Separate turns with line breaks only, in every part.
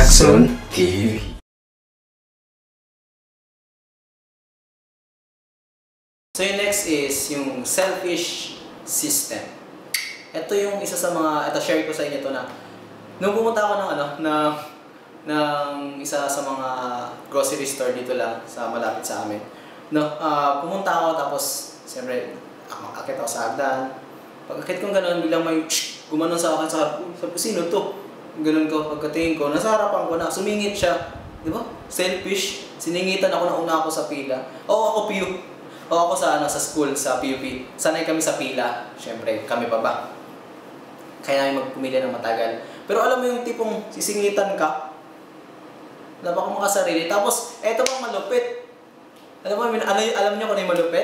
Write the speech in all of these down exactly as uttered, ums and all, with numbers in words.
Jackson T V.
So yung next is yung selfish system. Ito yung isa sa mga, ito share ko sa inyo to na nung pumunta ako ng ano, na ng isa sa mga grocery store dito lang sa malapit sa amin. No, uh, pumunta ako tapos siyempre akit ako sa hagdan. Pag akit kong gano'n, bilang may gumanon sa akin sa sabi ko, sino to? Ganun ko, pagkatingin ko, nasa harapan ko na, sumingit siya. Di ba? Selfish. Siningitan ako na una ako sa pila. Oo, ako P U. Oo, ako sa, ano, sa school, sa P U P. Sanay kami sa pila. Siyempre, kami pa ba? Kaya namin magpumili ng matagal. Pero alam mo yung tipong sisingitan ka, napaka makasarili. Tapos, eto pang malupit. Alam mo, alam, alam niyo kung ano yung malupit?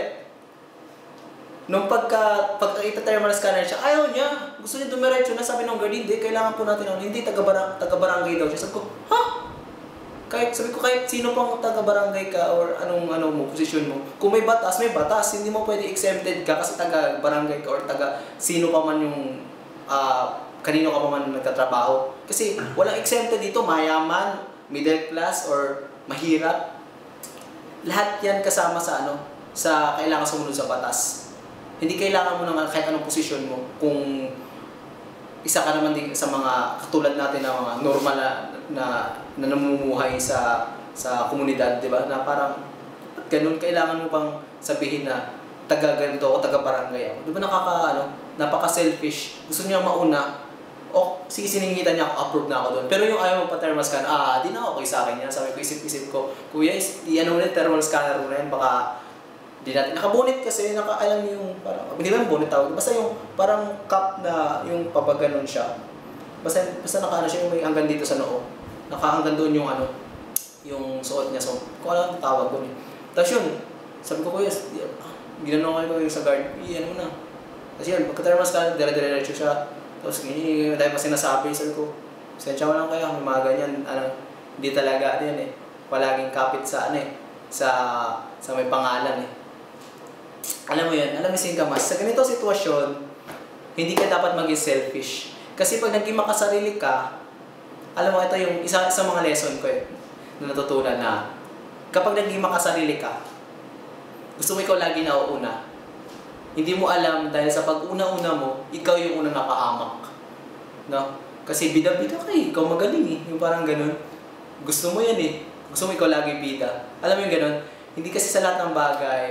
Nung pagka, pagkakita thermal scanner siya, ayaw niya. Gusto niya dumiretso na, sabi ng guard, hindi, kailangan po natin, ano, hindi, taga-barangay taga daw siya. Sabi ko, ha? Kahit, sabi ko, kahit sino pang taga-barangay ka or anong, ano mo, posisyon mo, kung may batas, may batas, hindi mo pwede exempted ka kasi taga-barangay ka or taga sino pa man yung, uh, kanino ka pa man nagtatrabaho. Kasi walang exempted dito, mayaman, middle class, or mahirap. Lahat yan kasama sa, ano, sa kailangan sumunod sa batas. Hindi kailangan mo ng kahit anong posisyon mo kung isa ka naman din sa mga katulad natin na mga normal na, na, na namumuhay sa sa komunidad, di ba? Na parang ganun, kailangan mo pang sabihin na taga ganito o taga barangay ako. Di ba nakaka, ano, napaka-selfish. Gusto niya mauna, o sige, siningitan niya ako, approve na ako doon. Pero yung ayaw mo pa thermal scanner, ah, di na okay sa akin yan. Sabi ko, isip-isip ko, kuya, i-ano ulit thermal scanner mo na yan, baka di natin. Nakabunit kasi, naka, alam niyo yung parang, hindi ba yung bonnet tawag? Basta yung parang cup na yung pabaganon siya. Basta, basta naka ano siya, yung may hanggang dito sa noo. Nakahanggang doon yung ano, yung suot niya. So, kung ano ang tawag doon eh. Tapos yun, sabi ko, kuya, ginanong ko yung sa guard, i-ano mo na. Tapos yun, pagka-thermal scanner, dire-diretso siya. Tapos ganyan, dahil pa sinasabi, sabi ko, sensya mo lang kaya, may mga ganyan, ano, hindi talaga, ano yan eh, palaging kapit sa ano eh, sa, sa may pangalan eh. Alam mo yan, alam mo singkamas, sa ganito sitwasyon, hindi ka dapat maging selfish. Kasi pag naging makasarili ka, alam mo, ito yung isa sa mga lesson ko eh, na natutunan na, kapag naging makasarili ka, gusto mo ikaw lagi nauuna, hindi mo alam dahil sa pag-una-una mo, ikaw yung unang napahamak. No? Kasi bida-bida ka eh, ikaw magaling eh, yung parang ganun. Gusto mo yan eh, gusto mo ikaw lagi bida. Alam mo yung ganun, hindi kasi sa lahat ng bagay,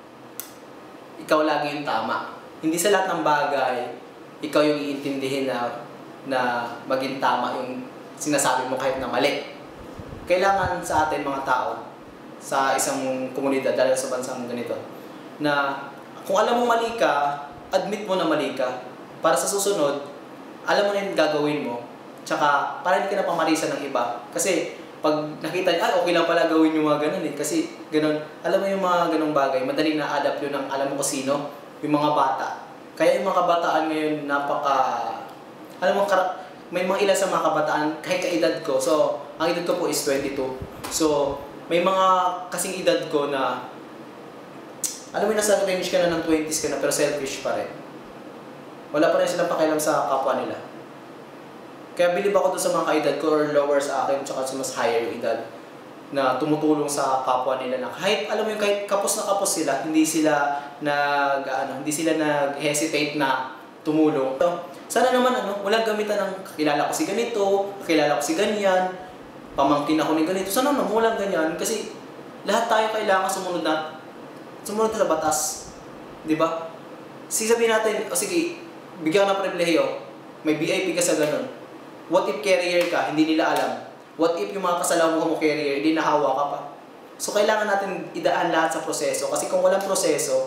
ikaw lagi yung tama. Hindi sa lahat ng bagay, ikaw yung iintindihin na, na maging tama yung sinasabi mo kahit na mali. Kailangan sa atin mga tao, sa isang komunidad, dahil sa bansang ganito, na kung alam mo mali ka, admit mo na mali ka. Para sa susunod, alam mo na yung gagawin mo. Tsaka, para hindi ka na pamarisan ng iba. Kasi, pag nakita niya, ah, okay lang pala gawin yung mga ganun eh. Kasi, ganun, alam mo yung mga ganung bagay, madaling na-adapt yun ng alam mo kung sino, yung mga bata. Kaya yung mga kabataan ngayon, napaka, alam mo, may mga ilan sa mga kabataan, kahit kaedad ko. So, ang edad ko po is twenty-two. So, may mga kasing edad ko na, alam mo, nasa range ka na ng twenties ka na, pero selfish pa rin. Wala pa rin silang pakialam sa kapwa nila. Kaya bilib ako doon sa mga kaedad ko or lower sa akin, tsaka sa mas higher yung edad, na tumutulong sa kapwa nila na kahit, alam mo yung kahit kapos na kapos sila, hindi sila nag, ano, hindi sila nag-hesitate na tumulong. So, sana naman, ano, walang gamitan ng kakilala ko si ganito, kakilala ko si ganyan, pamangkin ako ni ganito. Sana naman, walang ganyan. Kasi lahat tayo kailangan sumunod na sumunod sa batas. Di ba? Sisabihin natin, o oh, sige, bigyan ka ng pribilehiyo, may V I P ka sa ganun. What if carrier ka, hindi nila alam? What if yung mga kasalamuha mo carrier, hindi nahawa ka pa? So, kailangan natin idaan lahat sa proseso. Kasi kung walang proseso,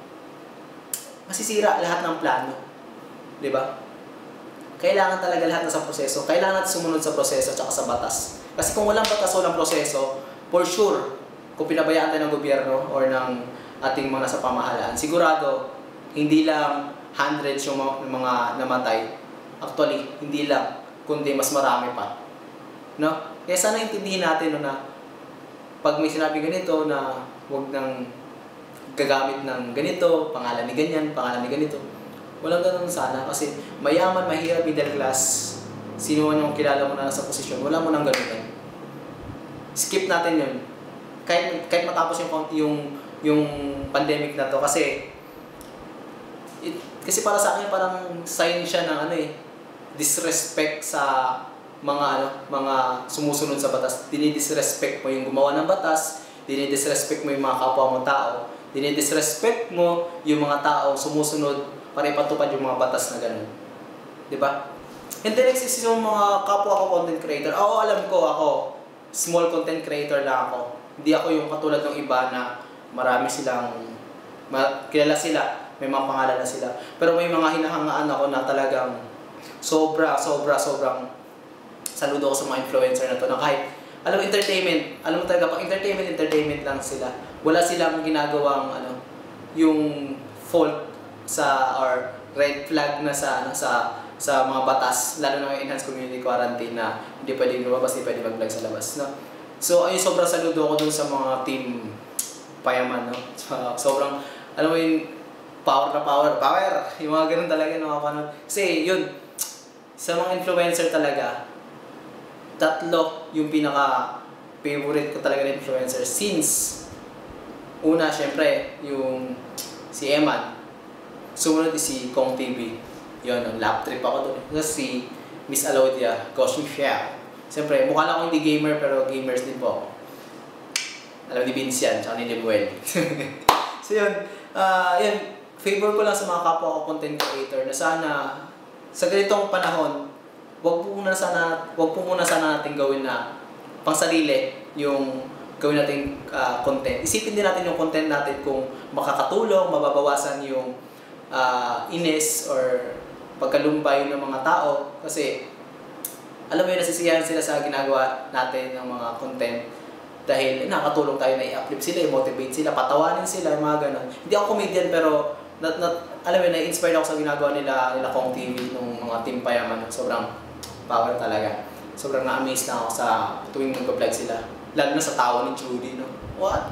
masisira lahat ng plano. Di ba? Kailangan talaga lahat na sa proseso. Kailangan natin sumunod sa proseso at sa batas. Kasi kung walang batas, walang proseso, for sure, kung pinabayaan tayo ng gobyerno or ng ating mga nasa pamahalaan, sigurado, hindi lang hundreds yung mga namatay. Actually, hindi lang, kundi mas marami pa. No? Kaya sana intindihin natin no, na pag may sinabi ganito na huwag nang gagamit ng ganito, pangalan ni ganyan, pangalan ni ganito. Walang ganun sana kasi mayaman, mahirap, middle class, sino man yung kilala mo na nasa posisyon, wala mo nang ganunin. Skip natin yun. Kahit, kahit matapos yung, yung, yung pandemic na to, kasi it, kasi para sa akin parang sign siya ng ano eh, disrespect sa mga ano, mga sumusunod sa batas. Dinidisrespect mo yung gumawa ng batas, dinidisrespect mo yung mga kapwa mo tao, dinidisrespect mo yung mga tao sumusunod para ipatupad yung mga batas na gano'n. Diba? And the next is yung mga kapwa ko content creator. Ako alam ko, ako, small content creator lang ako. Hindi ako yung katulad ng iba na marami silang, ma kilala sila, may mga pangalan na sila. Pero may mga hinahangaan ako na talagang sobra, sobra, sobrang saludo ako sa mga influencer na to na kahit, alam mo, entertainment, alam mo talaga, pag entertainment, entertainment lang sila. Wala silang ginagawang, ano, yung fault sa, or red flag na sa, ano, sa, sa mga batas, lalo na yung enhanced community quarantine na hindi pwedeng lumabas, hindi pwedeng mag-vlog sa labas, no? So, ayun, sobrang saludo ako dun sa mga team payaman, no? So, sobrang, alam mo yung power na power, power! Yung mga ganun talaga yung nakapanood. Kasi, yun, sa mga influencer talaga, tatlo yung pinaka-favorite ko talaga na influencer. Since, una, syempre, yung si Eman. Sumunod si Kong T V. Yun, lap trip ako doon. Tapos si Miss Alodia, Goshing Xiao. Siyempre, mukha lang akong hindi gamer, pero gamers din po ako. Alam ni Vince yan, tsaka ni Lemuel. So yun, uh, yun, favor ko lang sa mga kapwa ko content creator na sana, sa ganitong panahon, wag po muna sana, wag po muna sana natin gawin na pang sarili yung gawin nating uh, content. Isipin din natin yung content natin kung makakatulong, mababawasan yung uh, inis or pagkalumbay ng mga tao. Kasi alam mo yun, nasisiyahan sila sa ginagawa natin ng mga content dahil eh, nakakatulong tayo na i-uplift sila, i-motivate sila, patawanin sila, mga ganun. Hindi ako comedian pero not, not, alam mo yun, na-inspired ako sa ginagawa nila, nila Kong T V, nung mga team payaman. Sobrang power talaga. Sobrang na-amaze na ako sa tuwing nag-vlog sila. Lalo na sa tawa ni Judy, no? What?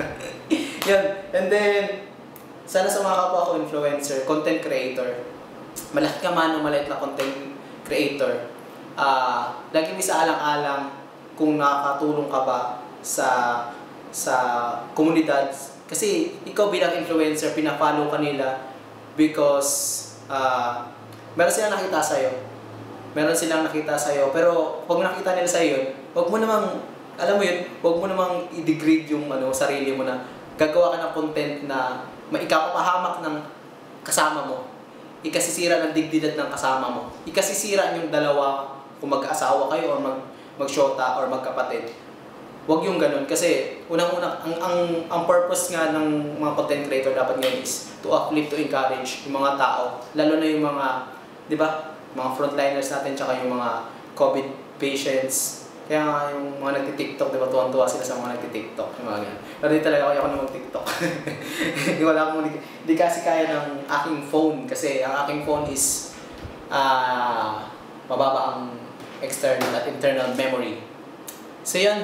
Yun. And then, sana sa mga kapwa ko influencer, content creator, malaki ka man o maliit na content creator, uh, lagi mo sa alang-alang kung nakakatulong ka ba sa sa komunidad. Kasi ikaw bilang influencer, pina-follow ka nila because uh, meron silang nakita sa'yo. Meron silang nakita sa'yo. Pero pag nakita nila sa'yo yun, huwag mo namang, alam mo yun, huwag mo namang i-degrade yung ano, sarili mo na gagawa ka ng content na ikapapahamak ng kasama mo. Ikasisira ng dignidad ng kasama mo. Ikasisira yung dalawa kung mag-asawa kayo or mag mag-shota or magkapatid. Huwag yung ganun kasi unang-unang ang, ang ang purpose nga ng mga content creator dapat ngayon is to uplift, to encourage yung mga tao, lalo na yung mga, 'di ba? Mga frontliners natin tsaka yung mga COVID patients. Kaya nga yung mga nagti-TikTok, 'di ba? Tuwan-tuwa sila sa mga nagti-TikTok, yung mga ganun. Pero di talaga ako na mag-TikTok. Hindi wala akong di kasi kaya ng aking phone kasi ang aking phone is ah uh, mababa ang external at internal memory. So yan,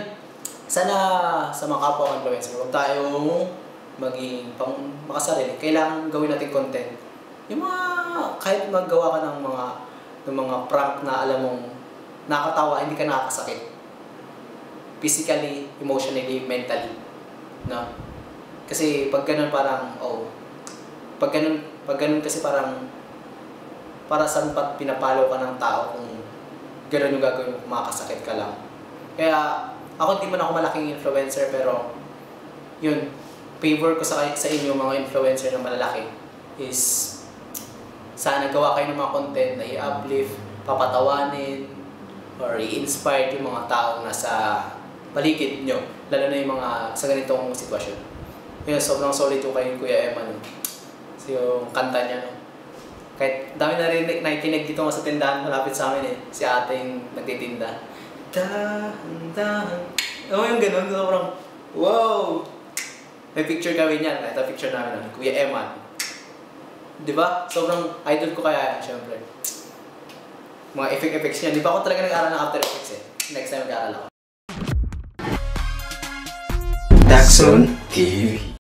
sana sa mga kapwa kong influencer, huwag tayong maging pang makasarili. Kailangan gawin natin content. Yung mga, kahit maggawa ka ng mga, ng mga prank na alam mong nakakatawa, hindi ka nakakasakit. Physically, emotionally, mentally. No? Kasi pag ganun parang, oh, pag ganun, pag ganun kasi parang, para saan pa pinapalo ka ng tao kung gano'n yung gagawin mo, makakasakit ka lang. Kaya, ako hindi man ako malaking influencer, pero yun, favor ko sa, sa inyo mga influencer na malalaki is sana gawa kayo ng mga content na i-uplift, papatawanin, or i-inspire yung mga taong nasa paligid nyo, lalo na yung mga sa ganitong sitwasyon. Yun, sobrang solid yung kay Kuya Eman. So, yung kanta niya, no? Kahit dami na rin nakikinig dito sa tindahan malapit sa amin eh. Si ate yung nagtitinda. Dahan-dahan. Ano yung ganun? Sobrang, wow! May picture kami niyan. Ito picture namin namin. Kuya Eman. Diba? Sobrang idol ko kaya yan, syempre. Mga effect-effects niya. Di ba ako talaga nag-aaral ng After Effects eh. Next time mag-aaral ako. Daxon T V